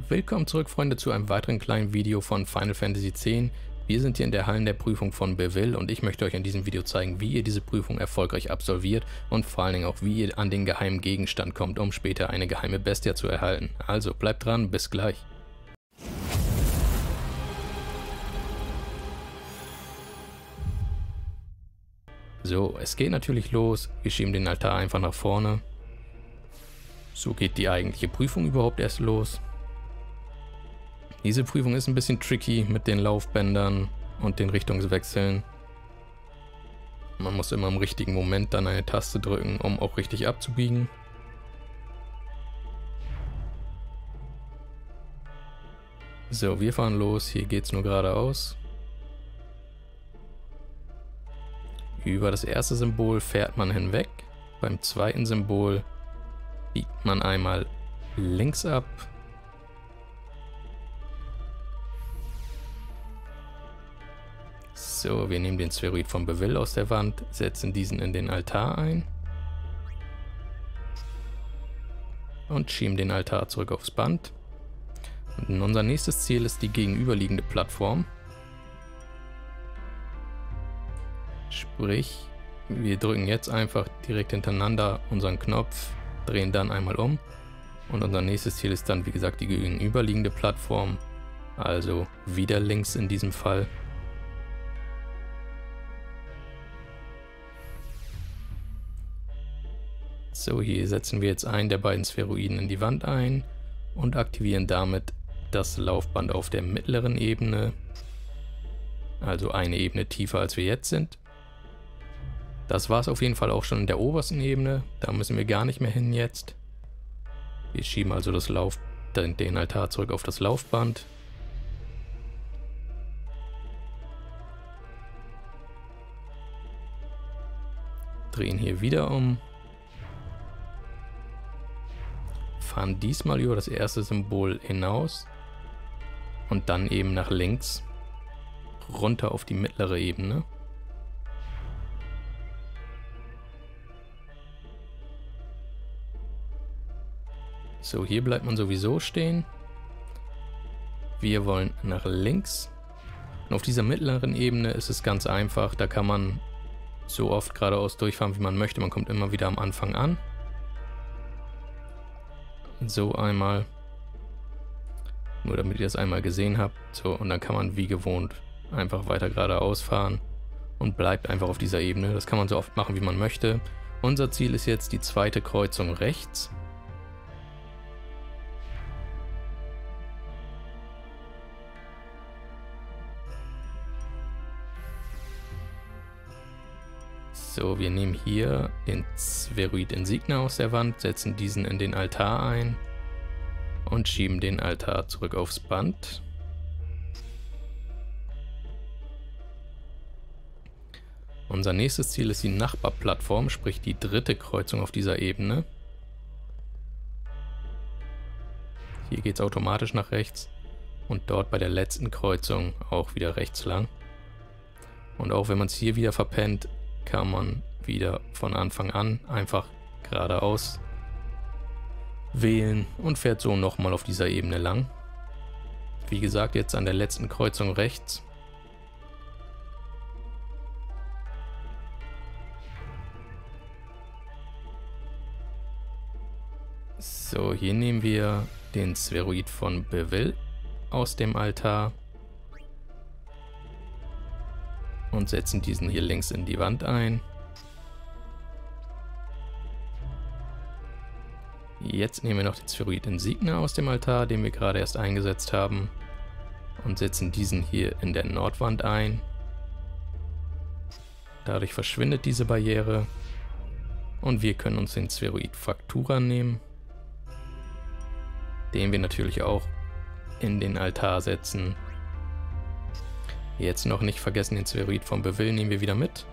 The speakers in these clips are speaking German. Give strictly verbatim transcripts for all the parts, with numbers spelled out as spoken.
Willkommen zurück, Freunde, zu einem weiteren kleinen Video von Final Fantasy X. Wir sind hier in der Hallen der Prüfung von Beville und ich möchte euch in diesem Video zeigen, wie ihr diese Prüfung erfolgreich absolviert und vor allen Dingen auch, wie ihr an den geheimen Gegenstand kommt, um später eine geheime Bestie zu erhalten. Also bleibt dran, bis gleich. So, es geht natürlich los. Wir schieben den Altar einfach nach vorne. So geht die eigentliche Prüfung überhaupt erst los. Diese Prüfung ist ein bisschen tricky mit den Laufbändern und den Richtungswechseln. Man muss immer im richtigen Moment dann eine Taste drücken, um auch richtig abzubiegen. So, wir fahren los. Hier geht es nur geradeaus. Über das erste Symbol fährt man hinweg. Beim zweiten Symbol biegt man einmal links ab. So, wir nehmen den Spheroid von Beville aus der Wand, setzen diesen in den Altar ein und schieben den Altar zurück aufs Band. Und unser nächstes Ziel ist die gegenüberliegende Plattform. Sprich, wir drücken jetzt einfach direkt hintereinander unseren Knopf, drehen dann einmal um und unser nächstes Ziel ist dann, wie gesagt, die gegenüberliegende Plattform, also wieder links in diesem Fall. So, hier setzen wir jetzt einen der beiden Spheroiden in die Wand ein und aktivieren damit das Laufband auf der mittleren Ebene, also eine Ebene tiefer als wir jetzt sind. Das war es auf jeden Fall auch schon in der obersten Ebene, da müssen wir gar nicht mehr hin jetzt. Wir schieben also das Lauf, den, den Altar zurück auf das Laufband. Drehen hier wieder um. Fahren diesmal über das erste Symbol hinaus und dann eben nach links runter auf die mittlere Ebene. So, hier bleibt man sowieso stehen. Wir wollen nach links. Und auf dieser mittleren Ebene ist es ganz einfach. Da kann man so oft geradeaus durchfahren, wie man möchte. Man kommt immer wieder am Anfang an. So einmal. Nur damit ihr das einmal gesehen habt. So, und dann kann man wie gewohnt einfach weiter geradeaus fahren und bleibt einfach auf dieser Ebene. Das kann man so oft machen, wie man möchte. Unser Ziel ist jetzt die zweite Kreuzung rechts. So, wir nehmen hier den Spheroid Insignia aus der Wand, setzen diesen in den Altar ein und schieben den Altar zurück aufs Band. Unser nächstes Ziel ist die Nachbarplattform, sprich die dritte Kreuzung auf dieser Ebene. Hier geht es automatisch nach rechts und dort bei der letzten Kreuzung auch wieder rechts lang. Und auch wenn man es hier wieder verpennt, kann man wieder von Anfang an einfach geradeaus wählen und fährt so nochmal auf dieser Ebene lang. Wie gesagt, jetzt an der letzten Kreuzung rechts. So, hier nehmen wir den Spheroid von Beville aus dem Altar und setzen diesen hier links in die Wand ein. Jetzt nehmen wir noch den Spheroid Insignia aus dem Altar, den wir gerade erst eingesetzt haben, und setzen diesen hier in der Nordwand ein. Dadurch verschwindet diese Barriere und wir können uns den Spheroid Fractura nehmen, den wir natürlich auch in den Altar setzen. Jetzt noch nicht vergessen, den Spheroid von Beville nehmen wir wieder mit.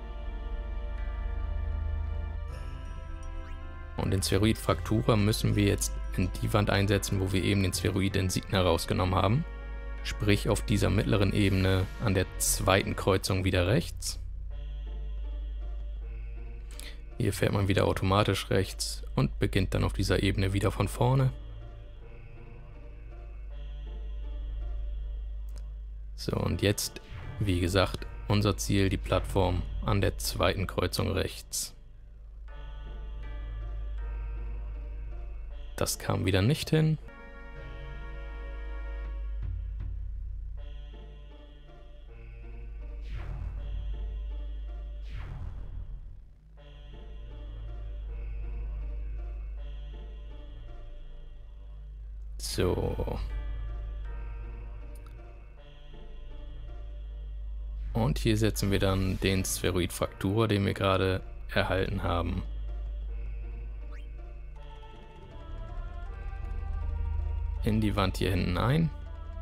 Und den Spheroid Fractura müssen wir jetzt in die Wand einsetzen, wo wir eben den Spheroid Insignia rausgenommen haben. Sprich auf dieser mittleren Ebene an der zweiten Kreuzung wieder rechts. Hier fährt man wieder automatisch rechts und beginnt dann auf dieser Ebene wieder von vorne. So, und jetzt, wie gesagt, unser Ziel, die Plattform an der zweiten Kreuzung rechts. Das kam wieder nicht hin. So. Und hier setzen wir dann den Spheroid Fraktura, den wir gerade erhalten haben. In die Wand hier hinten ein.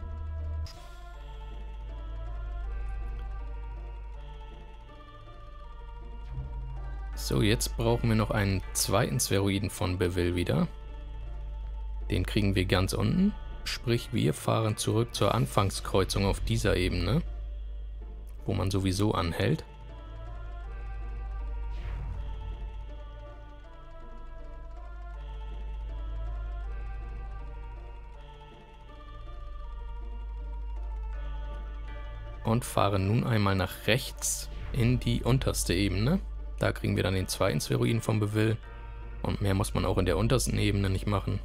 So, jetzt brauchen wir noch einen zweiten Spheroiden von Bevil wieder. Den kriegen wir ganz unten. Sprich, wir fahren zurück zur Anfangskreuzung auf dieser Ebene, wo man sowieso anhält. Und fahren nun einmal nach rechts in die unterste Ebene. Da kriegen wir dann den zweiten Spheroiden von Bevil. Und mehr muss man auch in der untersten Ebene nicht machen.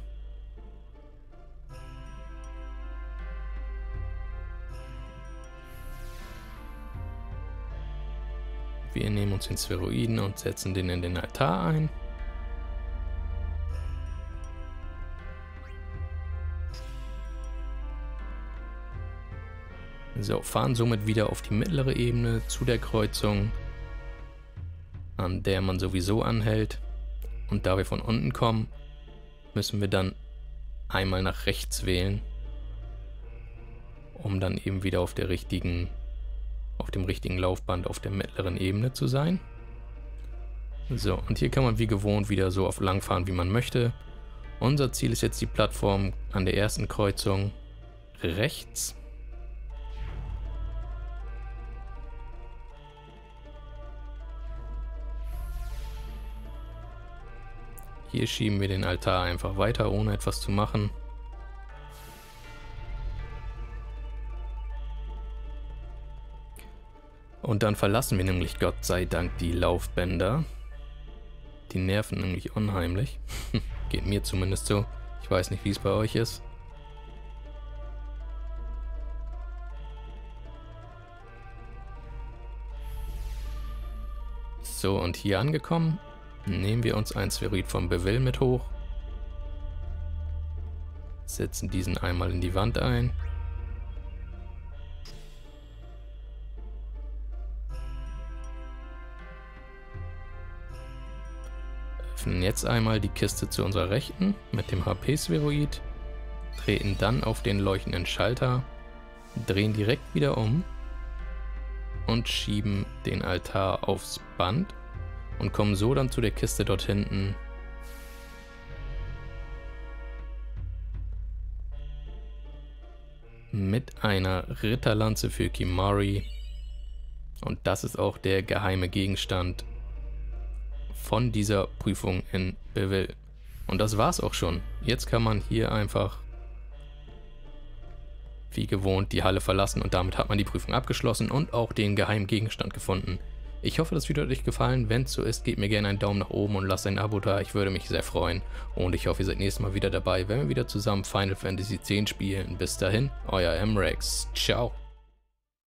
Wir nehmen uns den Spheroiden und setzen den in den Altar ein. So, fahren somit wieder auf die mittlere Ebene zu der Kreuzung, an der man sowieso anhält. Und da wir von unten kommen, müssen wir dann einmal nach rechts wählen, um dann eben wieder auf der richtigen, auf dem richtigen Laufband auf der mittleren Ebene zu sein. So, und hier kann man wie gewohnt wieder so auf lang fahren, wie man möchte. Unser Ziel ist jetzt die Plattform an der ersten Kreuzung rechts. Hier schieben wir den Altar einfach weiter, ohne etwas zu machen. Und dann verlassen wir nämlich Gott sei Dank die Laufbänder. Die nerven nämlich unheimlich. Geht mir zumindest so. Ich weiß nicht, wie es bei euch ist. So, und hier angekommen, nehmen wir uns einen Spheroid von Bevil mit hoch. Setzen diesen einmal in die Wand ein. Öffnen jetzt einmal die Kiste zu unserer Rechten mit dem H P-Spheroid, treten dann auf den leuchtenden Schalter, drehen direkt wieder um und schieben den Altar aufs Band und kommen so dann zu der Kiste dort hinten. Mit einer Ritterlanze für Kimahri. Und das ist auch der geheime Gegenstand von dieser Prüfung in Bevil. Und das war's auch schon. Jetzt kann man hier einfach wie gewohnt die Halle verlassen und damit hat man die Prüfung abgeschlossen und auch den geheimen Gegenstand gefunden. Ich hoffe, das Video hat euch gefallen. Wenn es so ist, gebt mir gerne einen Daumen nach oben und lasst ein Abo da. Ich würde mich sehr freuen. Und ich hoffe, ihr seid nächstes Mal wieder dabei, wenn wir wieder zusammen Final Fantasy X spielen. Bis dahin, euer M-Rex. Ciao.